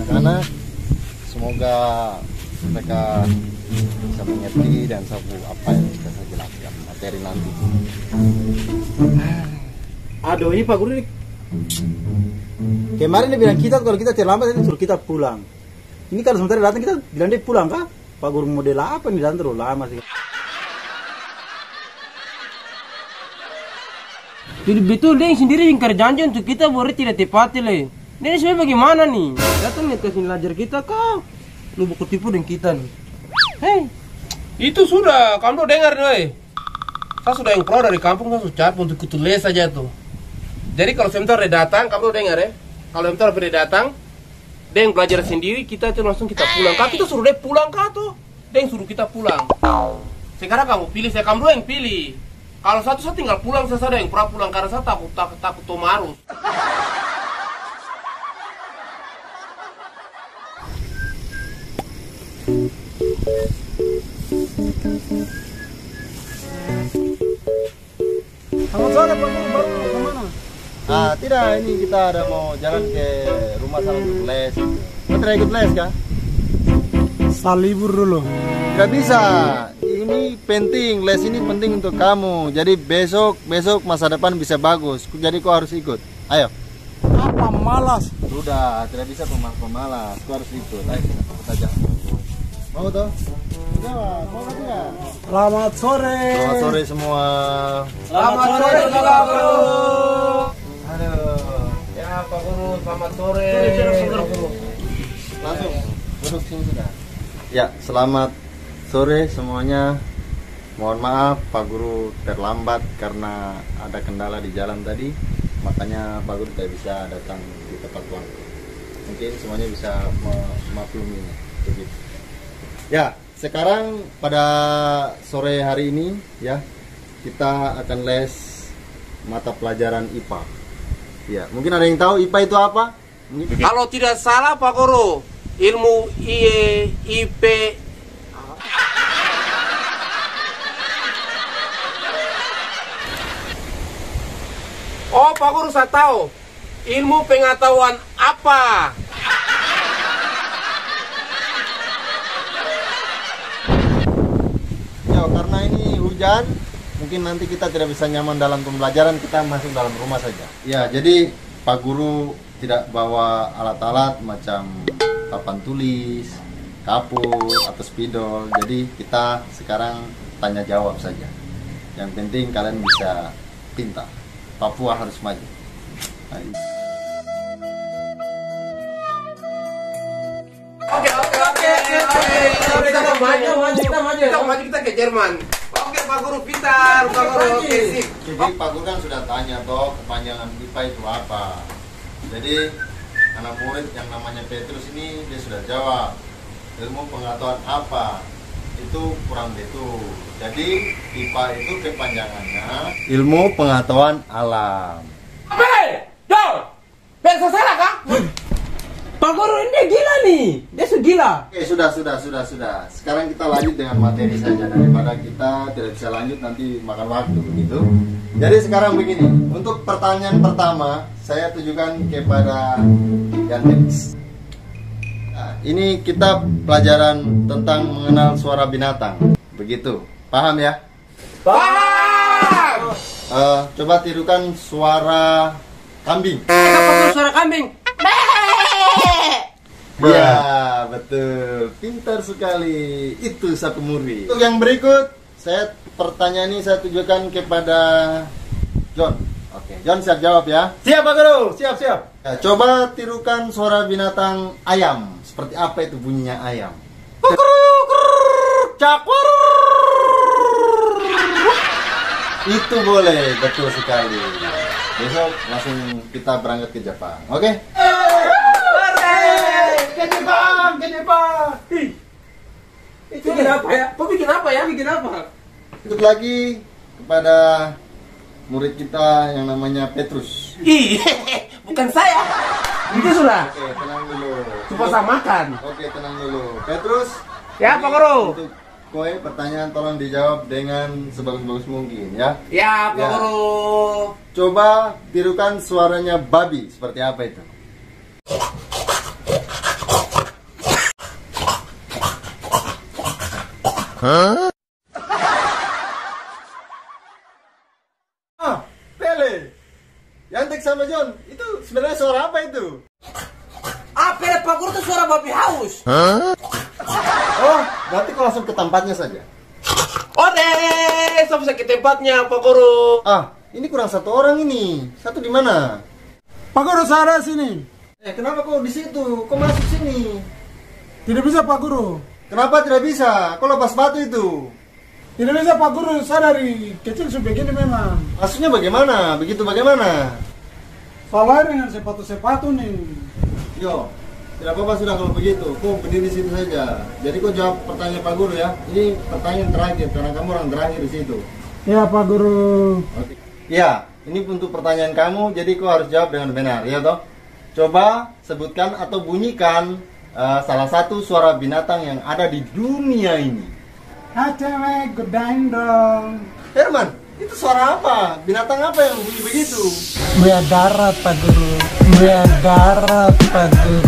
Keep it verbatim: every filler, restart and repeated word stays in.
anak-anak. Semoga mereka bisa mengerti dan tahu apa yang kita jelaskan materi nanti. Aduh, ini Pak Guru ini kemarin dia bilang kita kalau kita terlambat ini suruh kita pulang. Ini kalau sementara datang kita bilang dia pulang kah? Pak Guru model apa nih, datang terlalu lama sih. Jadi betul dia yang sendiri ingkar janji untuk kita boleh tidak tepati le. Ini sebenarnya bagaimana nih? Datang nih kasih lajar kita kah? Lu buku tipu dengan kita nih. Hei, itu sudah kamu dengar nih. Saya sudah yang keluar dari kampung, saya sudah capek untuk ikut les saja tuh. Jadi kalau sebentar dia datang, kamu dengar ya. Kalau sebentar dia datang, dia yang belajar sendiri, kita itu langsung kita pulang. Kak kita suruh dia pulang kah tuh? Dia yang suruh kita pulang. Sekarang kamu pilih, saya kamu dua yang pilih. Kalau satu saya tinggal pulang, saya ada yang pernah pulang karena saya takut takut takut tomarus. Selamat sore Pak Guru, baru kemana? Ah, tidak, ini kita ada mau jalan ke rumah salah untuk les. Kau tidak ikut les kah? Saya libur dulu. Tidak bisa. Ini penting, les ini penting untuk kamu. Jadi besok besok masa depan bisa bagus. Jadi kau harus ikut. Ayo. Apa malas? Sudah, tidak bisa pemalas-pemalas. Kau harus ikut. Ayo kita saja. Mau toh? Jawab, mau nggak? Selamat sore. Selamat sore semua. Selamat sore Pak Guru. Aduh. Ya Pak Guru, selamat sore. Langsung duduk sini sudah. Ya, selamat sore semuanya. Mohon maaf Pak Guru terlambat karena ada kendala di jalan tadi. Makanya Pak Guru tidak bisa datang di tepat waktu. Mungkin semuanya bisa memakluminya. Begitu. Ya, sekarang pada sore hari ini ya kita akan les mata pelajaran I P A. Ya, mungkin ada yang tahu I P A itu apa? Mungkin... Kalau tidak salah Pak Guru, ilmu I I P Oh Pak Guru saya tahu. Ilmu pengetahuan apa? Ya, karena ini hujan, mungkin nanti kita tidak bisa nyaman dalam pembelajaran, kita masuk dalam rumah saja. Ya, jadi Pak Guru tidak bawa alat-alat macam papan tulis, kapur, atau spidol. Jadi kita sekarang tanya jawab saja. Yang penting kalian bisa pintar. Papua harus maju. Ayo. Oke oke oke oke. Kita mau maju maju kita maju. Kita maju kita ke Jerman. Oke Pak Guru pintar Pak Guru. Oke sip. Jadi Pak Guru kan sudah tanya toh kepanjangan I P A itu apa. Jadi anak murid yang namanya Petrus ini dia sudah jawab. Ilmu pengetahuan apa? Itu kurang betul. Jadi I P A itu kepanjangannya ilmu pengetahuan alam. Hei, Jo, pengen salah kah? Pak Guru ini dia gila nih, dia sudah gila. Oke, sudah, sudah, sudah, sudah. Sekarang kita lanjut dengan materi saja daripada kita tidak bisa lanjut nanti makan waktu begitu. Jadi sekarang begini, untuk pertanyaan pertama saya tujukan kepada Yandex. Nah, ini kita pelajaran tentang mengenal suara binatang, begitu. Paham ya? Paham. Uh, coba tirukan suara kambing. Apa suara kambing? Ya, betul. Pintar sekali. Itu satu murid. Untuk yang berikut, saya pertanyaan ini saya tujukan kepada John. Oke, John siap jawab ya? Siap Pak Guru, siap siap. Ya, coba tirukan suara binatang ayam. Seperti apa itu bunyinya ayam? Cakur. Itu boleh, betul sekali. Besok langsung kita berangkat ke Jepang. Oke? Ke Jepang, ke Jepang. Itu bikin apa ya? Kok bikin apa ya? Bikin apa? Untuk lagi kepada murid kita yang namanya Petrus. Ih, bukan saya. Itu sudah. Oke, tenang dulu. Coba saya makan. Oke, tenang dulu. Petrus. Ya, ini Pak Guru. Untuk kowe pertanyaan tolong dijawab dengan sebagus-bagus mungkin ya. Ya, Pak Ya. Guru. Coba tirukan suaranya babi. Seperti apa itu? Ah, Pele. Yantek sama John, itu sebenarnya suara apa itu? Ah, Pele, Pak Guru itu suara babi haus. Oh, berarti kau langsung ke tempatnya saja. Oke, sampai ke tempatnya, Pak Guru. Ah, ini kurang satu orang ini. Satu di mana? Pak Guru saya sini. Eh, kenapa kau di situ? Kau masuk sini. Tidak bisa Pak Guru. Kenapa tidak bisa? Kau lepas batu itu. Tidak bisa Pak Guru, saya dari kecil sudah begini memang. Maksudnya bagaimana? Begitu bagaimana? Salah dengan sepatu-sepatu nih. Yo, tidak apa-apa sudah kalau begitu. Kau berdiri di situ saja. Jadi kau jawab pertanyaan Pak Guru ya. Ini pertanyaan terakhir karena kamu orang terakhir di situ. Ya Pak Guru. Oke. Ya, ini untuk pertanyaan kamu. Jadi kau harus jawab dengan benar, ya toh? Coba sebutkan atau bunyikan uh, salah satu suara binatang yang ada di dunia ini. Ah cewek, godain dong. Herman, itu suara apa? Binatang apa yang bunyi begitu? Buaya darat Pak Guru. Buaya darat Pak Guru.